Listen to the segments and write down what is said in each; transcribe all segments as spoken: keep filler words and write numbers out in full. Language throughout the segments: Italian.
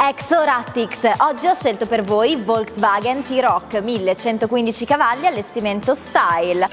Exo Rattix, oggi ho scelto per voi Volkswagen T-Roc millecentoquindici cavalli allestimento style.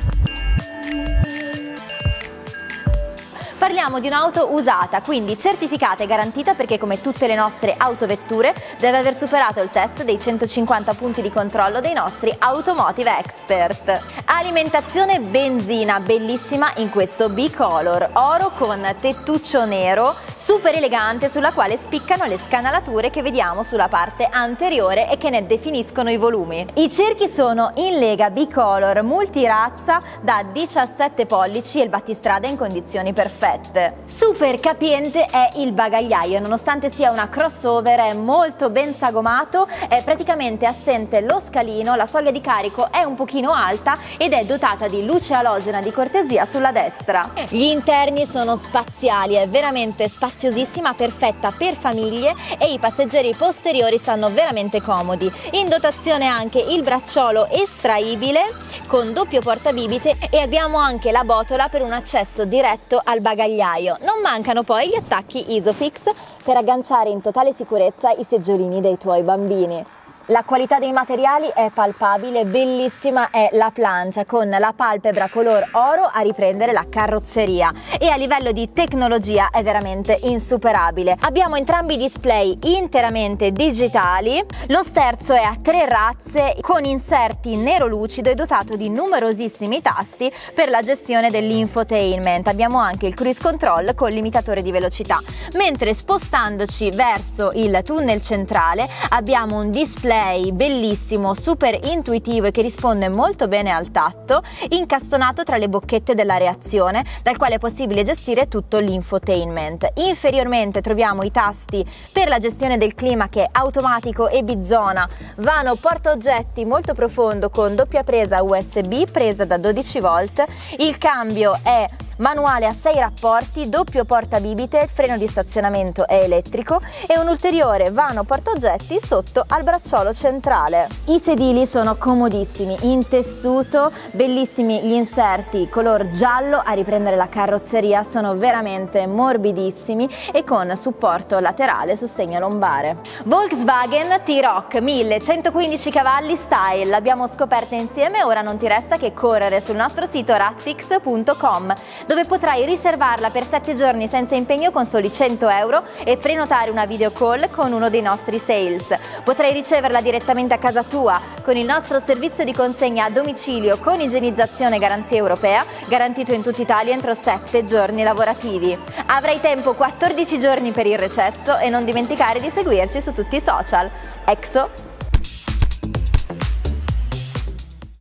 Parliamo di un'auto usata, quindi certificata e garantita perché come tutte le nostre autovetture deve aver superato il test dei centocinquanta punti di controllo dei nostri Automotive Expert. Alimentazione benzina, bellissima in questo B-Color, oro con tettuccio nero, super elegante sulla quale spiccano le scanalature che vediamo sulla parte anteriore e che ne definiscono i volumi. I cerchi sono in lega B-Color multirazza da diciassette pollici e il battistrada in condizioni perfette. Super capiente è il bagagliaio, nonostante sia una crossover è molto ben sagomato, è praticamente assente lo scalino, la soglia di carico è un pochino alta ed è dotata di luce alogena di cortesia sulla destra. Gli interni sono spaziali, è veramente spaziosissima, perfetta per famiglie e i passeggeri posteriori stanno veramente comodi. In dotazione anche il bracciolo estraibile con doppio portabibite e abbiamo anche la botola per un accesso diretto al bagagliaio. Non mancano poi gli attacchi Isofix per agganciare in totale sicurezza i seggiolini dei tuoi bambini. La qualità dei materiali è palpabile, bellissima è la plancia con la palpebra color oro a riprendere la carrozzeria e a livello di tecnologia è veramente insuperabile. Abbiamo entrambi i display interamente digitali, lo sterzo è a tre razze con inserti nero lucido e dotato di numerosissimi tasti per la gestione dell'infotainment. Abbiamo anche il cruise control con limitatore di velocità, mentre spostandoci verso il tunnel centrale abbiamo un display bellissimo, super intuitivo e che risponde molto bene al tatto, incastonato tra le bocchette della reazione, dal quale è possibile gestire tutto l'infotainment. Inferiormente troviamo i tasti per la gestione del clima che è automatico e bizona, vano portaoggetti molto profondo con doppia presa U S B, presa da dodici volt, il cambio è manuale a sei rapporti, doppio portabibite, freno di stazionamento è elettrico e un ulteriore vano portaoggetti sotto al bracciolo centrale. I sedili sono comodissimi, in tessuto, bellissimi gli inserti color giallo a riprendere la carrozzeria, sono veramente morbidissimi e con supporto laterale sostegno lombare. Volkswagen T-Roc millecentoquindici cavalli style, l'abbiamo scoperta insieme, ora non ti resta che correre sul nostro sito rattix punto com, dove potrai riservarla per sette giorni senza impegno con soli cento euro e prenotare una video call con uno dei nostri sales. Potrai riceverla direttamente a casa tua con il nostro servizio di consegna a domicilio con igienizzazione e garanzia europea, garantito in tutta Italia entro sette giorni lavorativi. Avrai tempo quattordici giorni per il recesso e non dimenticare di seguirci su tutti i social. Exo